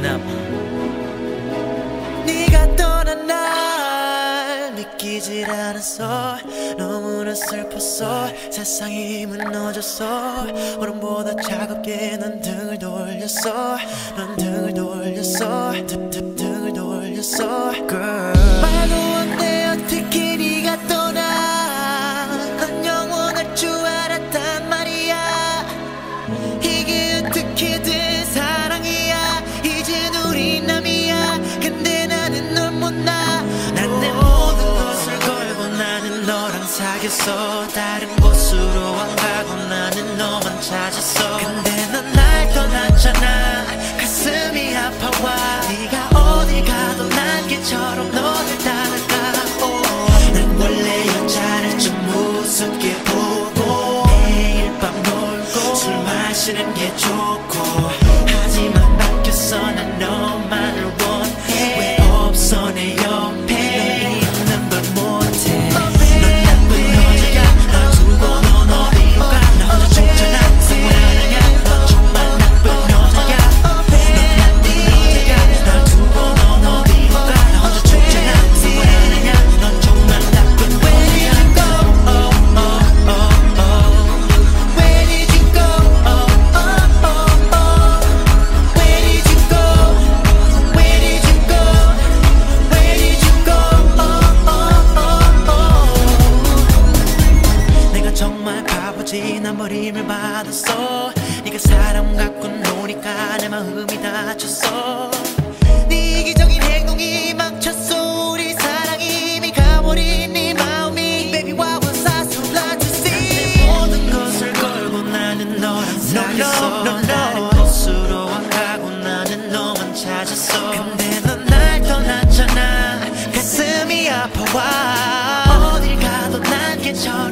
나 네가 떠난 날 믿기질 않았어. 너무나 슬펐어. 세상이 무너졌어. 얼음보다 차갑게 넌 등을 돌렸어. 넌 등을 돌렸어. 등을 돌렸어. Girl 말도 안 돼 어떻게 네가 떠나. 난 영원할 줄 알았단 말이야. 이게 어떻게든 사랑이야. 이젠 우린 남이야. 근데 나는 널 못 나. 난 내 모든 것을 걸고 나는 너랑 사귀었어. 다른 곳으로 안 가고 나는 너만 찾았어. 근데 넌 날 떠났잖아. 가슴이 아파와. 네가 어딜 가도 난 개처럼 너를 따라가. 난 원래 여자를 좀 우습게 보고 매일 밤 놀고 술 마시는 게 좋고. 하지만 바뀌었어. 난 너만을 원해. 왜 없어 내 옆에. 넌 있는 걸 못해. 넌 나쁜 여자야. 널 두고 넌 어디로 가. 나 혼자 죽잖아. 사랑하냐. 넌 정말 나쁜 여자야. 넌 나쁜 여자야. 널 두고 넌 어디로 가. 나 혼자 죽잖아. 사랑하냐. 넌 정말 나쁜 여자야. Where did you go? Where did you go? Where did you go? Where did you go? 내가 정말 바보지. 난 버림을 받았어. 네가 사람 갖고 노니까 내 마음이 다쳤어. 네 이기적인 행동이 망쳤어. 우리 사랑이 이미 가버린 네 마음이. Baby what was I so blind to see. 내 모든 것을 걸고 나는 너랑 사귀었어. 다른 곳으로 안 가고 나는 너만 찾았어. 근데 넌 날 떠났잖아. 가슴이 아파와. 어딜 가도 난 개처럼